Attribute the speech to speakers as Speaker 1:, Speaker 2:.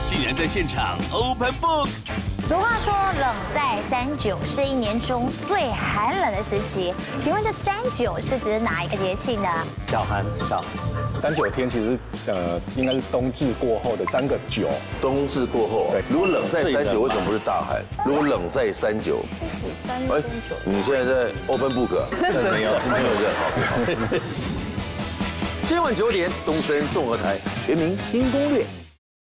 Speaker 1: 竟然在现场 open book。
Speaker 2: 俗话说，冷在39是一年中最寒冷的时期。请问这39是指哪一个节气呢？
Speaker 3: 小寒。
Speaker 4: 39天其实应该是冬至过后的3个9。
Speaker 5: 冬至过后，对。如果冷在39，为什么不是大寒？如果冷在39，哎，你现在在 open book？ 没有，今天有个好。今晚9点，东森综合台全民新攻略。